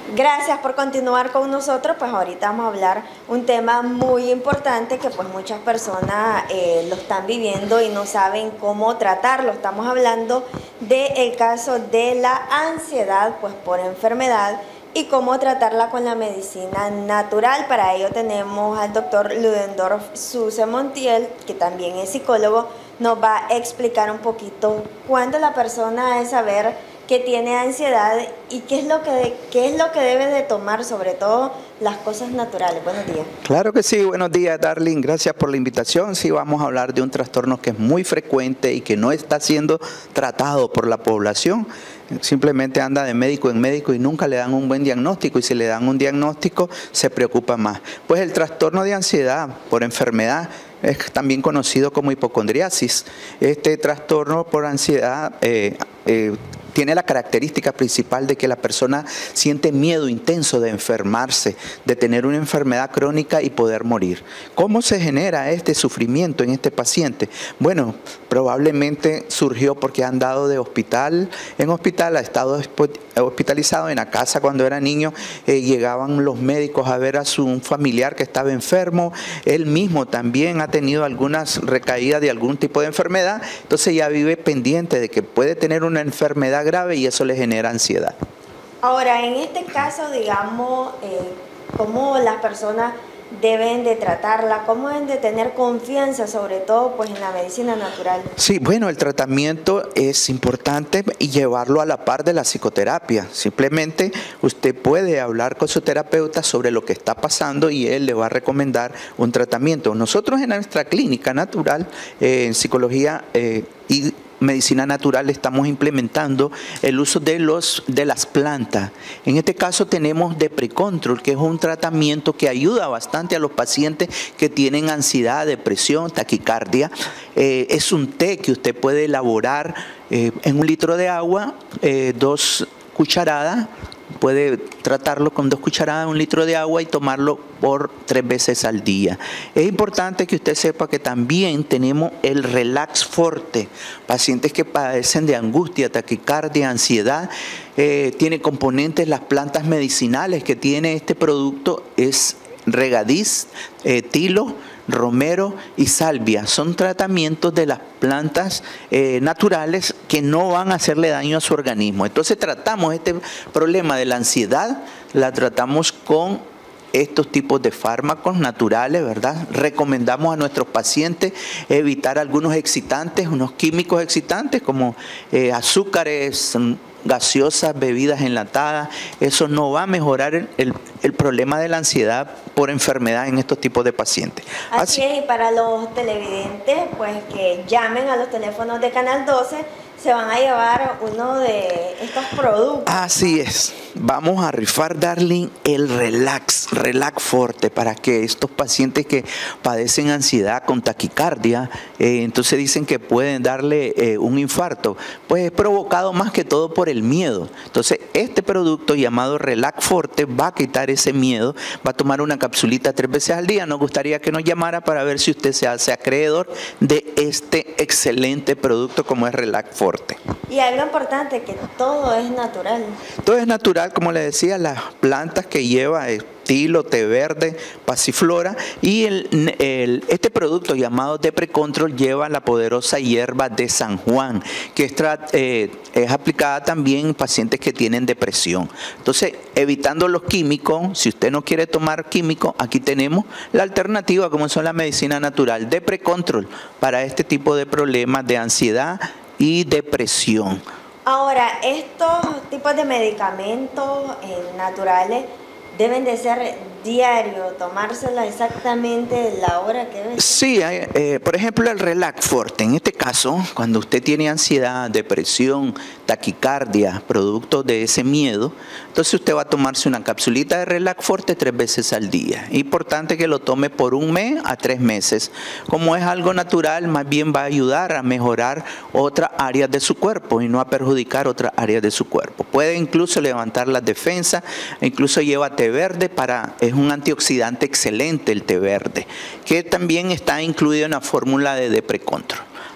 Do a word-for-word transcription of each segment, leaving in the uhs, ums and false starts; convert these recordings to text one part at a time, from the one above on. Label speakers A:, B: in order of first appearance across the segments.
A: Gracias por continuar con nosotros. Pues ahorita vamos a hablar un tema muy importante que pues muchas personas eh, lo están viviendo y no saben cómo tratarlo. Estamos hablando del caso de la ansiedad pues por enfermedad y cómo tratarla con la medicina natural. Para ello tenemos al doctor Ludendorff Suze Montiel, que también es psicólogo. Nos va a explicar un poquito cuándo la persona debe saber que tiene ansiedad y qué es lo que qué es lo que debe de tomar, sobre todo las cosas naturales. Buenos días.
B: Claro que sí, buenos días, Darlene, gracias por la invitación. Sí, vamos a hablar de un trastorno que es muy frecuente y que no está siendo tratado por la población. Simplemente anda de médico en médico y nunca le dan un buen diagnóstico, y si le dan un diagnóstico se preocupa más. Pues el trastorno de ansiedad por enfermedad es también conocido como hipocondriasis. Este trastorno por ansiedad eh, eh, tiene la característica principal de que la persona siente miedo intenso de enfermarse, de tener una enfermedad crónica y poder morir. ¿Cómo se genera este sufrimiento en este paciente? Bueno, probablemente surgió porque ha andado de hospital en hospital, ha estado hospitalizado. En la casa cuando era niño, eh, llegaban los médicos a ver a su familiar que estaba enfermo. Él mismo también ha tenido algunas recaídas de algún tipo de enfermedad, entonces ya vive pendiente de que puede tener una enfermedad grave y eso le genera ansiedad.
A: Ahora, en este caso, digamos, eh, ¿cómo las personas deben de tratarla? ¿Cómo deben de tener confianza, sobre todo pues en la medicina natural?
B: Sí, bueno, el tratamiento es importante y llevarlo a la par de la psicoterapia. Simplemente usted puede hablar con su terapeuta sobre lo que está pasando y él le va a recomendar un tratamiento. Nosotros en nuestra clínica natural, eh, en psicología eh, y medicina natural, estamos implementando el uso de, los, de las plantas. En este caso tenemos Deprecontrol, que es un tratamiento que ayuda bastante a los pacientes que tienen ansiedad, depresión, taquicardia. Eh, es un té que usted puede elaborar eh, en un litro de agua, eh, dos cucharadas. Puede tratarlo con dos cucharadas de un litro de agua y tomarlo por tres veces al día. Es importante que usted sepa que también tenemos el Relax Forte. Pacientes que padecen de angustia, taquicardia, ansiedad, eh, tiene componentes, las plantas medicinales que tiene este producto es regadiz, eh, tilo, romero y salvia. Son tratamientos de las plantas eh, naturales que no van a hacerle daño a su organismo. Entonces tratamos este problema de la ansiedad, la tratamos con estos tipos de fármacos naturales, ¿verdad? Recomendamos a nuestros pacientes evitar algunos excitantes, unos químicos excitantes como eh, azúcares, gaseosas, bebidas enlatadas. Eso no va a mejorar el, el, el problema de la ansiedad por enfermedad en estos tipos de pacientes.
A: Así, Así es, y para los televidentes, pues que llamen a los teléfonos de Canal doce, se van a llevar uno de estos productos.
B: Así es. Vamos a rifar, Darlene, el Relax, Relax Forte, para que estos pacientes que padecen ansiedad con taquicardia, eh, entonces dicen que pueden darle eh, un infarto, pues es provocado más que todo por el miedo. Entonces este producto llamado Relax Forte va a quitar ese miedo, va a tomar una capsulita tres veces al día. Nos gustaría que nos llamara para ver si usted se hace acreedor de este excelente producto como es Relax Forte.
A: Y algo importante, que todo es natural.
B: Todo es natural, como le decía, las plantas que lleva es tilo, té verde, pasiflora, y el, el, este producto llamado Deprecontrol lleva la poderosa hierba de San Juan, que es, eh, es aplicada también en pacientes que tienen depresión. Entonces, evitando los químicos, si usted no quiere tomar químicos, aquí tenemos la alternativa, como son la medicina natural, Deprecontrol, para este tipo de problemas de ansiedad y depresión.
A: Ahora, estos tipos de medicamentos eh, naturales deben de ser diario, tomársela exactamente la hora que debe.
B: Sí, eh, por ejemplo el Relax Forte, en este caso, cuando usted tiene ansiedad, depresión, taquicardia, producto de ese miedo, entonces usted va a tomarse una capsulita de Relax Forte tres veces al día. Es importante que lo tome por un mes a tres meses. Como es algo natural, más bien va a ayudar a mejorar otras áreas de su cuerpo y no a perjudicar otras áreas de su cuerpo. Puede incluso levantar las defensas, incluso lleva té verde para... Es un antioxidante excelente el té verde, que también está incluido en la fórmula de Deprecontrol.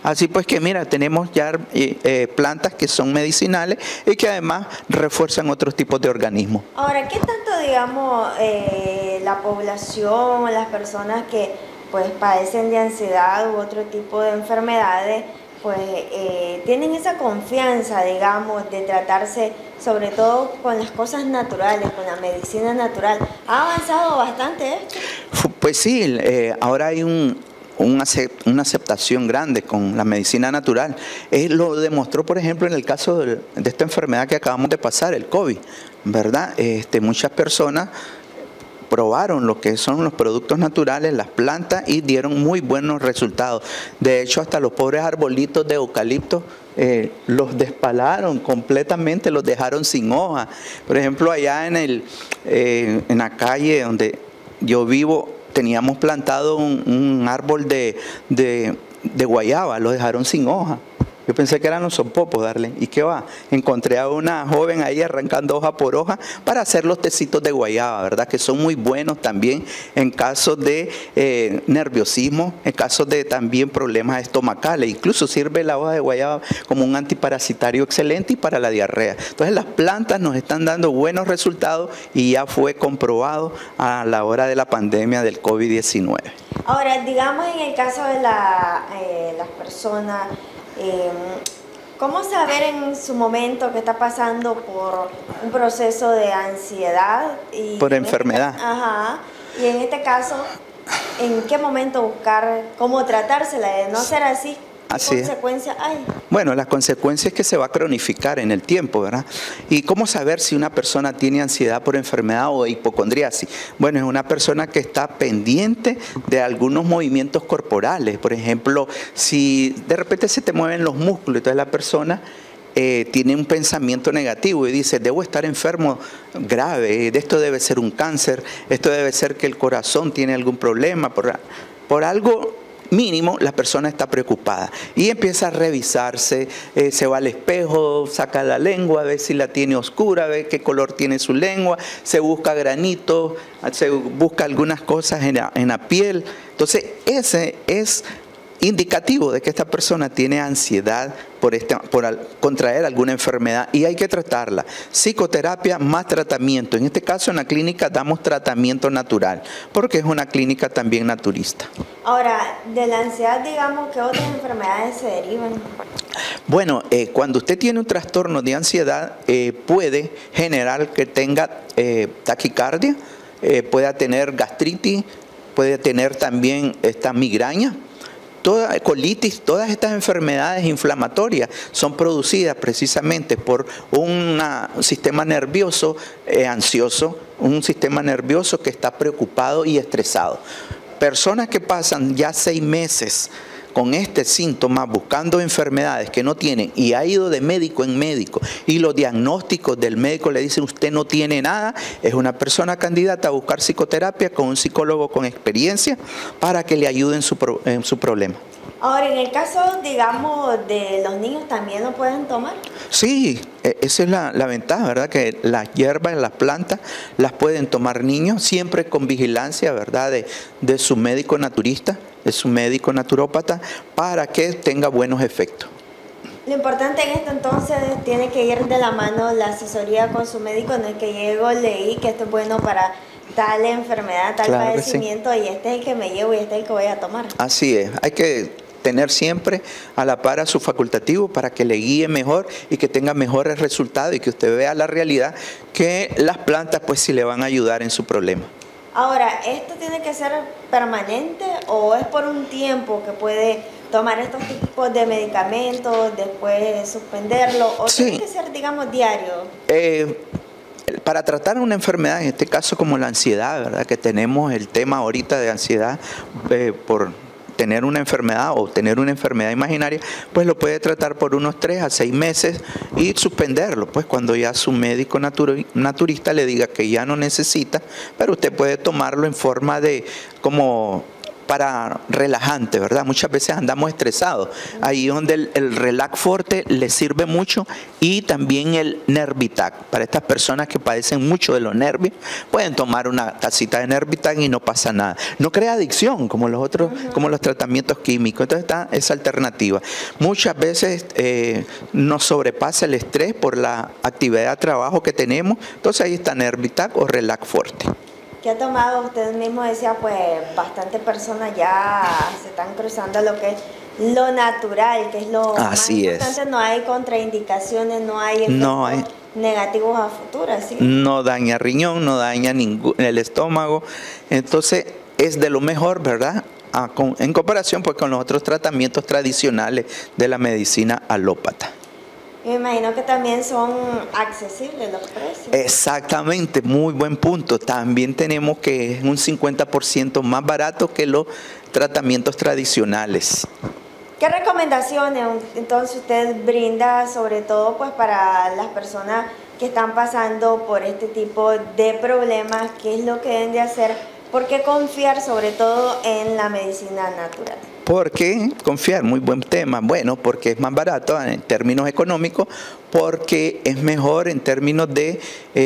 B: Así pues que mira, tenemos ya eh, eh, plantas que son medicinales y que además refuerzan otros tipos de organismos.
A: Ahora, ¿qué tanto, digamos, eh, la población o las personas que pues padecen de ansiedad u otro tipo de enfermedades, pues eh, tienen esa confianza, digamos, de tratarse sobre todo con las cosas naturales, con la medicina natural? ¿Ha avanzado bastante esto?
B: Pues sí, eh, ahora hay un, un acept, una aceptación grande con la medicina natural. Él lo demostró, por ejemplo, en el caso de, de esta enfermedad que acabamos de pasar, el COVID, ¿verdad? Este, muchas personas probaron lo que son los productos naturales, las plantas, y dieron muy buenos resultados. De hecho, hasta los pobres arbolitos de eucalipto eh, los despalaron completamente, los dejaron sin hoja. Por ejemplo, allá en, el, eh, en la calle donde yo vivo, teníamos plantado un, un árbol de, de, de guayaba, lo dejaron sin hoja. Yo pensé que eran los sopopos, darle. ¿Y qué va? Encontré a una joven ahí arrancando hoja por hoja para hacer los tecitos de guayaba, ¿verdad? Que son muy buenos también en casos de eh, nerviosismo, en casos de también problemas estomacales. Incluso sirve la hoja de guayaba como un antiparasitario excelente y para la diarrea. Entonces las plantas nos están dando buenos resultados y ya fue comprobado a la hora de la pandemia del COVID diecinueve.
A: Ahora, digamos en el caso de la, eh, las personas, Eh, ¿cómo saber en su momento que está pasando por un proceso de ansiedad? Y
B: por enfermedad.
A: Este, ajá. Y en este caso, ¿en qué momento buscar cómo tratársela? De no ser así, ¿qué
B: Así
A: consecuencias hay?
B: Bueno, la consecuencia es que se va a cronificar en el tiempo, ¿verdad? ¿Y cómo saber si una persona tiene ansiedad por enfermedad o hipocondriasis? Bueno, es una persona que está pendiente de algunos movimientos corporales. Por ejemplo, si de repente se te mueven los músculos, entonces la persona eh, tiene un pensamiento negativo y dice, debo estar enfermo grave, de esto debe ser un cáncer, esto debe ser que el corazón tiene algún problema, por, por algo mínimo, la persona está preocupada y empieza a revisarse, eh, se va al espejo, saca la lengua, ve si la tiene oscura, ve qué color tiene su lengua, se busca granitos, se busca algunas cosas en la, en la piel. Entonces, ese es indicativo de que esta persona tiene ansiedad por, este, por al, contraer alguna enfermedad y hay que tratarla. Psicoterapia más tratamiento. En este caso, en la clínica damos tratamiento natural, porque es una clínica también naturista.
A: Ahora, de la ansiedad, digamos, ¿qué otras enfermedades se derivan?
B: Bueno, eh, cuando usted tiene un trastorno de ansiedad, eh, puede generar que tenga eh, taquicardia, eh, pueda tener gastritis, puede tener también esta migraña. Toda colitis, todas estas enfermedades inflamatorias son producidas precisamente por una, un sistema nervioso eh, ansioso, un sistema nervioso que está preocupado y estresado. Personas que pasan ya seis meses con este síntoma, buscando enfermedades que no tienen, y ha ido de médico en médico, y los diagnósticos del médico le dicen usted no tiene nada, es una persona candidata a buscar psicoterapia con un psicólogo con experiencia para que le ayude en su, pro, en su problema.
A: Ahora, en el caso, digamos, de los niños, ¿también lo pueden tomar?
B: Sí, esa es la, la ventaja, ¿verdad? Que las hierbas, las plantas, las pueden tomar niños, siempre con vigilancia, ¿verdad? De, de su médico naturista, de su médico naturópata, para que tenga buenos efectos.
A: Lo importante en esto entonces tiene que ir de la mano la asesoría con su médico, no es que llego, leí que esto es bueno para tal enfermedad, tal
B: Claro
A: padecimiento, sí, y este es el que me llevo y este es el que voy a tomar.
B: Así es, hay que tener siempre a la par a su facultativo para que le guíe mejor y que tenga mejores resultados y que usted vea la realidad que las plantas pues sí le van a ayudar en su problema.
A: Ahora, ¿esto tiene que ser permanente o es por un tiempo que puede tomar estos tipos de medicamentos, después suspenderlo, o sí, tiene que ser, digamos, diario?
B: Eh, para tratar una enfermedad, en este caso como la ansiedad, ¿verdad? Que tenemos el tema ahorita de ansiedad eh, por tener una enfermedad o tener una enfermedad imaginaria, pues lo puede tratar por unos tres a seis meses y suspenderlo, pues cuando ya su médico natur naturista le diga que ya no necesita, pero usted puede tomarlo en forma de como para relajante, ¿verdad? Muchas veces andamos estresados. Ahí donde el, el Relax Forte le sirve mucho, y también el Nervitac. Para estas personas que padecen mucho de los nervios, pueden tomar una tacita de Nervitac y no pasa nada. No crea adicción como los otros, uh-huh. como los tratamientos químicos. Entonces está esa alternativa. Muchas veces eh, nos sobrepasa el estrés por la actividad de trabajo que tenemos. Entonces ahí está Nervitac o Relax Forte.
A: ¿Qué ha tomado? Usted mismo decía, pues bastantes personas ya se están cruzando lo que es lo natural, que es lo
B: Así
A: más importante. Es. No hay contraindicaciones, no hay efectos
B: no hay.
A: negativos a futuro, ¿sí?
B: No daña riñón, no daña ningún, el estómago. Entonces es de lo mejor, ¿verdad? A, con, en comparación pues con los otros tratamientos tradicionales de la medicina alópata.
A: Me imagino que también son accesibles los precios.
B: Exactamente, muy buen punto. También tenemos que es un cincuenta por ciento más barato que los tratamientos tradicionales.
A: ¿Qué recomendaciones entonces usted brinda, sobre todo pues para las personas que están pasando por este tipo de problemas? ¿Qué es lo que deben de hacer? ¿Por qué confiar sobre todo en la medicina natural?
B: ¿Por qué confiar? Muy buen tema. Bueno, porque es más barato en términos económicos, porque es mejor en términos de,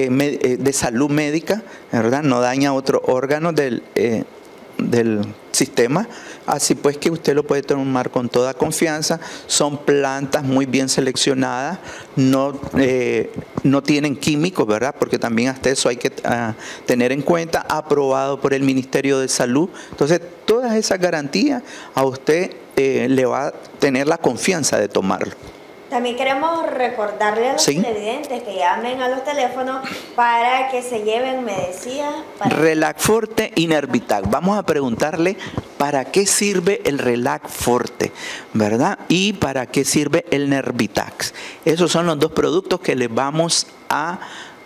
B: eh, de salud médica, ¿verdad? No daña otros órganos del, eh, del sistema. Así pues que usted lo puede tomar con toda confianza. Son plantas muy bien seleccionadas, no, eh, no tienen químicos, ¿verdad? Porque también hasta eso hay que uh, tener en cuenta, aprobado por el Ministerio de Salud. Entonces, todas esas garantías a usted eh, le va a tener la confianza de tomarlo.
A: También queremos recordarle a los ¿Sí? televidentes que llamen a los teléfonos para que se lleven, me decía... Para...
B: Relax Forte y Nervitac. Vamos a preguntarle para qué sirve el Relax Forte, ¿verdad? Y para qué sirve el Nervitac. Esos son los dos productos que les vamos a,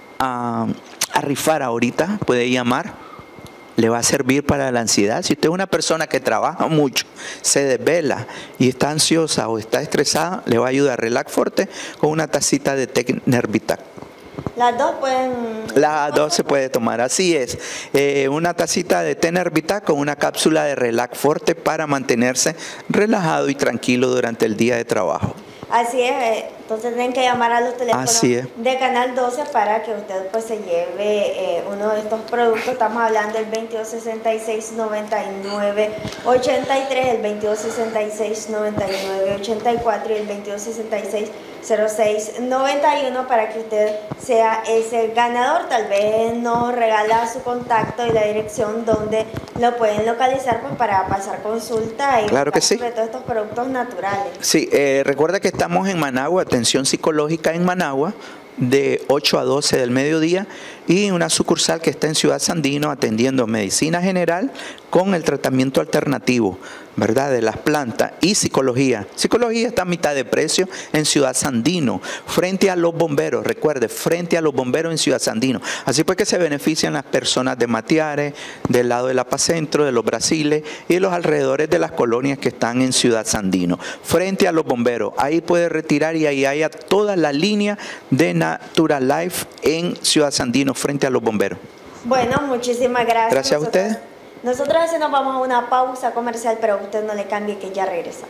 B: a, a rifar ahorita. Puede llamar. Le va a servir para la ansiedad. Si usted es una persona que trabaja mucho, se desvela y está ansiosa o está estresada, le va a ayudar Relax Forte con una tacita de té Nervitac.
A: Las dos pueden...
B: Las dos se puede tomar, así es. Eh, una tacita de té Nervitac con una cápsula de Relax Forte para mantenerse relajado y tranquilo durante el día de trabajo.
A: Así es, entonces tienen que llamar a los teléfonos de Canal doce para que usted pues se lleve eh, uno de estos productos. Estamos hablando del veintidós sesenta y seis, noventa y nueve, ochenta y tres, el veintidós sesenta y seis, noventa y nueve, ochenta y cuatro y el veintidós sesenta y seis, cero seis, noventa y uno para que usted sea ese ganador. Tal vez nos regala su contacto y la dirección donde lo pueden localizar pues para pasar consulta y
B: claro que sí.
A: sobre todos estos productos naturales.
B: Sí, eh, recuerda que estamos en Managua, atención psicológica en Managua, de ocho a doce del mediodía, y una sucursal que está en Ciudad Sandino atendiendo medicina general con el tratamiento alternativo, ¿verdad? De las plantas y psicología. Psicología está a mitad de precio en Ciudad Sandino, frente a los bomberos, recuerde, frente a los bomberos en Ciudad Sandino. Así pues que se benefician las personas de Matiares, del lado de La Paz Centro, de los Brasiles y de los alrededores de las colonias que están en Ciudad Sandino. Frente a los bomberos, ahí puede retirar y ahí haya toda la línea de Natural Life en Ciudad Sandino, frente a los bomberos.
A: Bueno, muchísimas gracias.
B: Gracias a ustedes.
A: Nosotros así nos vamos a una pausa comercial, pero usted no le cambie que ya regresa.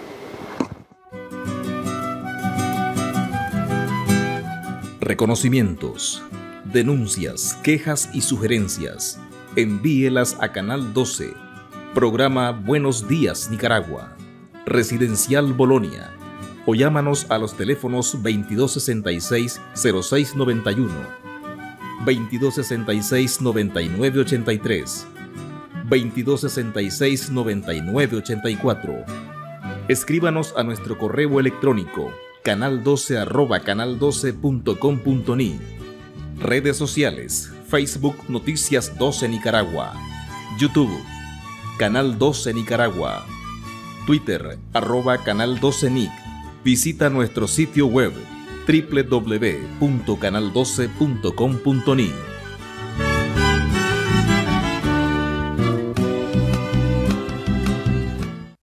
C: Reconocimientos, denuncias, quejas y sugerencias. Envíelas a Canal doce. Programa Buenos Días Nicaragua. Residencial Bolonia. O llámanos a los teléfonos veintidós sesenta y seis, cero seis noventa y uno, veintidós sesenta y seis, noventa y nueve ochenta y tres, veintidós sesenta y seis, noventa y nueve ochenta y cuatro. Escríbanos a nuestro correo electrónico canal doce arroba canal doce punto com punto ni. Redes sociales: Facebook Noticias doce Nicaragua, YouTube Canal doce Nicaragua, Twitter arroba Canal doce Nic. Visita nuestro sitio web doble u doble u doble u punto canal doce punto com punto ni.